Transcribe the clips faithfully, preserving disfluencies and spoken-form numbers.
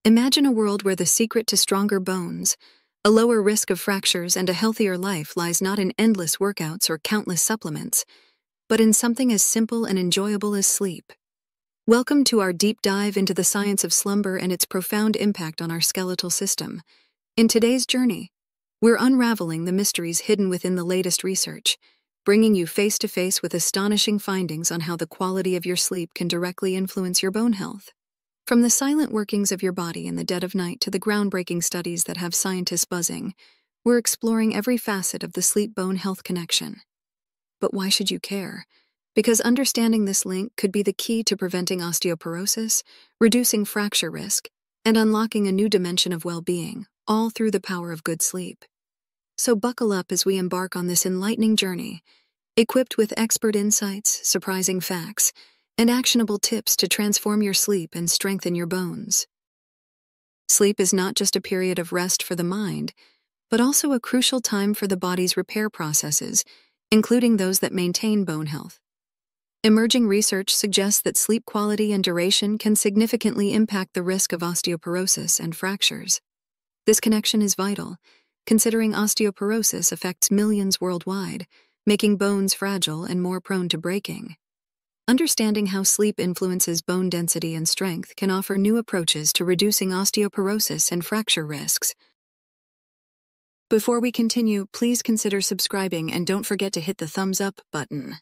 Imagine a world where the secret to stronger bones, a lower risk of fractures, and a healthier life lies not in endless workouts or countless supplements, but in something as simple and enjoyable as sleep. Welcome to our deep dive into the science of slumber and its profound impact on our skeletal system. In today's journey, we're unraveling the mysteries hidden within the latest research, bringing you face to face with astonishing findings on how the quality of your sleep can directly influence your bone health. From the silent workings of your body in the dead of night to the groundbreaking studies that have scientists buzzing, we're exploring every facet of the sleep-bone health connection. But why should you care? Because understanding this link could be the key to preventing osteoporosis, reducing fracture risk, and unlocking a new dimension of well-being, all through the power of good sleep. So buckle up as we embark on this enlightening journey, equipped with expert insights, surprising facts, and actionable tips to transform your sleep and strengthen your bones. Sleep is not just a period of rest for the mind, but also a crucial time for the body's repair processes, including those that maintain bone health. Emerging research suggests that sleep quality and duration can significantly impact the risk of osteoporosis and fractures. This connection is vital, considering osteoporosis affects millions worldwide, making bones fragile and more prone to breaking. Understanding how sleep influences bone density and strength can offer new approaches to reducing osteoporosis and fracture risks. Before we continue, please consider subscribing and don't forget to hit the thumbs up button.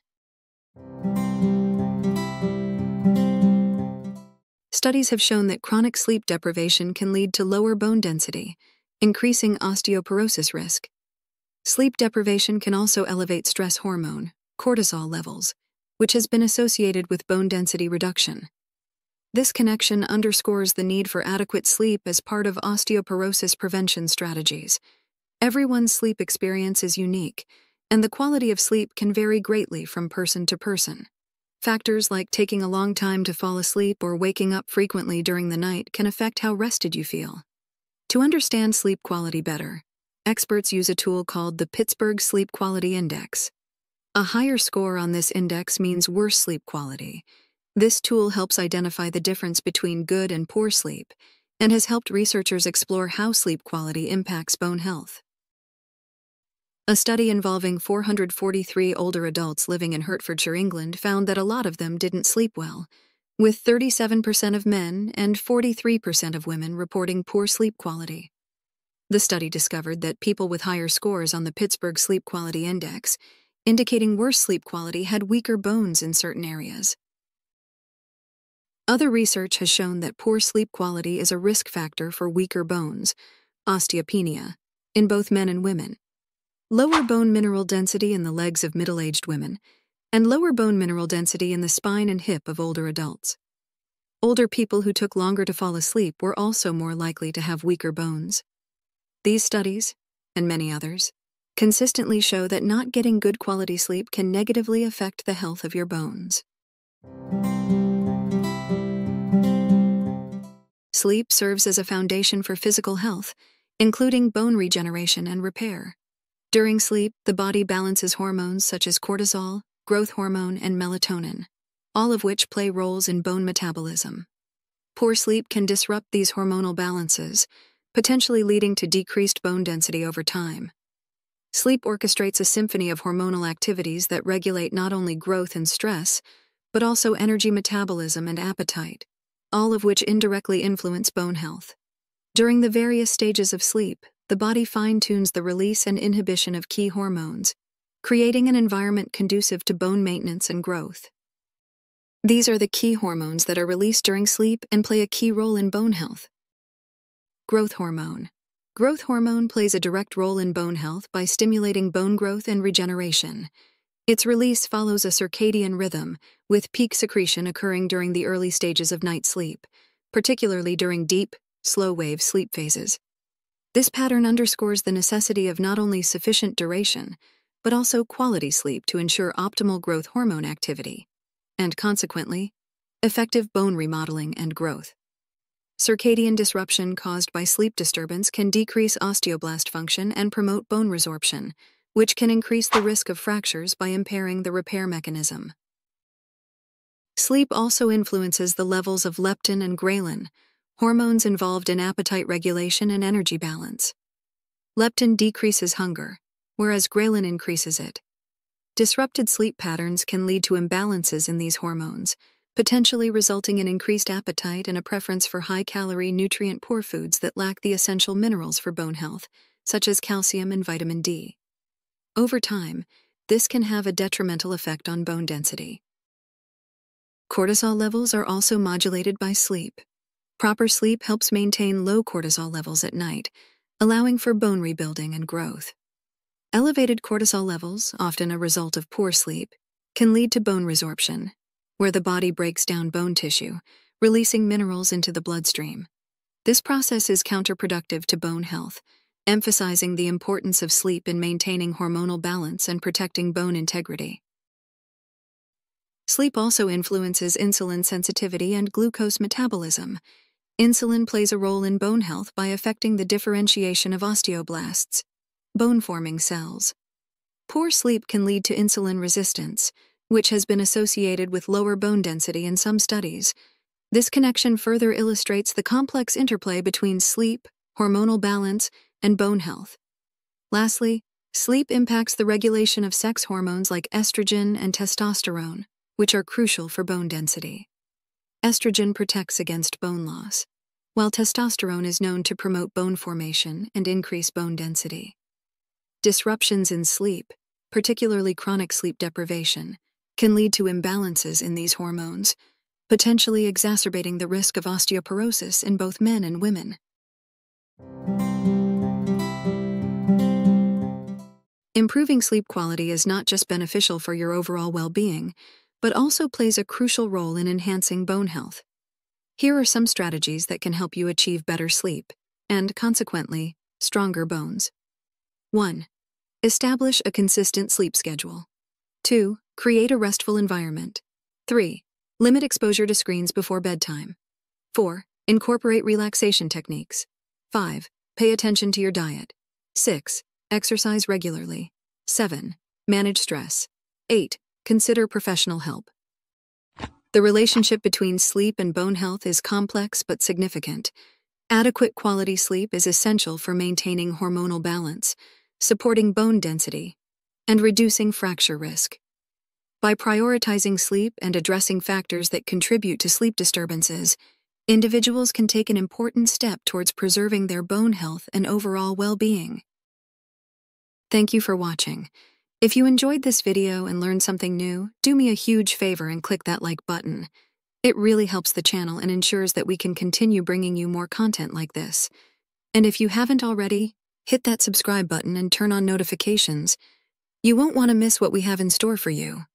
Studies have shown that chronic sleep deprivation can lead to lower bone density, increasing osteoporosis risk. Sleep deprivation can also elevate stress hormone, cortisol levels, which has been associated with bone density reduction. This connection underscores the need for adequate sleep as part of osteoporosis prevention strategies. Everyone's sleep experience is unique, and the quality of sleep can vary greatly from person to person. Factors like taking a long time to fall asleep or waking up frequently during the night can affect how rested you feel. To understand sleep quality better, experts use a tool called the Pittsburgh Sleep Quality Index. A higher score on this index means worse sleep quality. This tool helps identify the difference between good and poor sleep and has helped researchers explore how sleep quality impacts bone health. A study involving four hundred forty-three older adults living in Hertfordshire, England, found that a lot of them didn't sleep well, with thirty-seven percent of men and forty-three percent of women reporting poor sleep quality. The study discovered that people with higher scores on the Pittsburgh Sleep Quality Index, indicating worse sleep quality, had weaker bones in certain areas. Other research has shown that poor sleep quality is a risk factor for weaker bones, osteopenia, in both men and women, lower bone mineral density in the legs of middle-aged women, and lower bone mineral density in the spine and hip of older adults. Older people who took longer to fall asleep were also more likely to have weaker bones. These studies, and many others, consistently show that not getting good quality sleep can negatively affect the health of your bones. Sleep serves as a foundation for physical health, including bone regeneration and repair. During sleep, the body balances hormones such as cortisol, growth hormone, and melatonin, all of which play roles in bone metabolism. Poor sleep can disrupt these hormonal balances, potentially leading to decreased bone density over time. Sleep orchestrates a symphony of hormonal activities that regulate not only growth and stress, but also energy metabolism and appetite, all of which indirectly influence bone health. During the various stages of sleep, the body fine-tunes the release and inhibition of key hormones, creating an environment conducive to bone maintenance and growth. These are the key hormones that are released during sleep and play a key role in bone health. Growth hormone. Growth hormone plays a direct role in bone health by stimulating bone growth and regeneration. Its release follows a circadian rhythm, with peak secretion occurring during the early stages of night sleep, particularly during deep, slow-wave sleep phases. This pattern underscores the necessity of not only sufficient duration, but also quality sleep to ensure optimal growth hormone activity, and consequently, effective bone remodeling and growth. Circadian disruption caused by sleep disturbance can decrease osteoblast function and promote bone resorption, which can increase the risk of fractures by impairing the repair mechanism. Sleep also influences the levels of leptin and ghrelin, hormones involved in appetite regulation and energy balance. Leptin decreases hunger, whereas ghrelin increases it. Disrupted sleep patterns can lead to imbalances in these hormones, potentially resulting in increased appetite and a preference for high-calorie, nutrient-poor foods that lack the essential minerals for bone health, such as calcium and vitamin D. Over time, this can have a detrimental effect on bone density. Cortisol levels are also modulated by sleep. Proper sleep helps maintain low cortisol levels at night, allowing for bone rebuilding and growth. Elevated cortisol levels, often a result of poor sleep, can lead to bone resorption, where the body breaks down bone tissue, releasing minerals into the bloodstream. This process is counterproductive to bone health, emphasizing the importance of sleep in maintaining hormonal balance and protecting bone integrity. Sleep also influences insulin sensitivity and glucose metabolism. Insulin plays a role in bone health by affecting the differentiation of osteoblasts, bone-forming cells. Poor sleep can lead to insulin resistance, which has been associated with lower bone density in some studies. This connection further illustrates the complex interplay between sleep, hormonal balance, and bone health. Lastly, sleep impacts the regulation of sex hormones like estrogen and testosterone, which are crucial for bone density. Estrogen protects against bone loss, while testosterone is known to promote bone formation and increase bone density. Disruptions in sleep, particularly chronic sleep deprivation, can lead to imbalances in these hormones, potentially exacerbating the risk of osteoporosis in both men and women. Improving sleep quality is not just beneficial for your overall well-being, but also plays a crucial role in enhancing bone health. Here are some strategies that can help you achieve better sleep, and, consequently, stronger bones. one. Establish a consistent sleep schedule. two. Create a restful environment. three. Limit exposure to screens before bedtime. four. Incorporate relaxation techniques. five. Pay attention to your diet. six. Exercise regularly. seven. Manage stress. eight. Consider professional help. The relationship between sleep and bone health is complex but significant. Adequate quality sleep is essential for maintaining hormonal balance, supporting bone density, and reducing fracture risk. By prioritizing sleep and addressing factors that contribute to sleep disturbances, individuals can take an important step towards preserving their bone health and overall well-being. Thank you for watching. If you enjoyed this video and learned something new, do me a huge favor and click that like button. It really helps the channel and ensures that we can continue bringing you more content like this. And if you haven't already, hit that subscribe button and turn on notifications. You won't want to miss what we have in store for you.